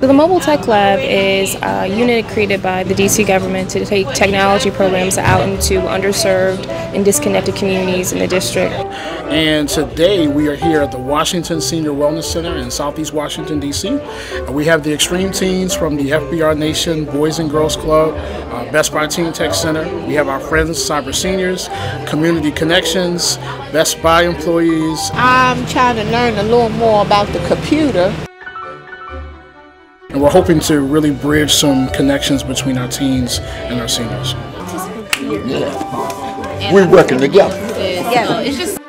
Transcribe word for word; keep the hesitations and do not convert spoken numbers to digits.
So the Mobile Tech Lab is a unit created by the D C government to take technology programs out into underserved and disconnected communities in the district. And today we are here at the Washington Senior Wellness Center in Southeast Washington, D C We have the Extreme Teens from the F B R Nation Boys and Girls Club, uh, Best Buy Teen Tech Center. We have our friends, Cyber Seniors, Community Connections, Best Buy employees. I'm trying to learn a little more about the computer. And we're hoping to really bridge some connections between our teens and our seniors. Yeah. We're working together. Yeah, it's just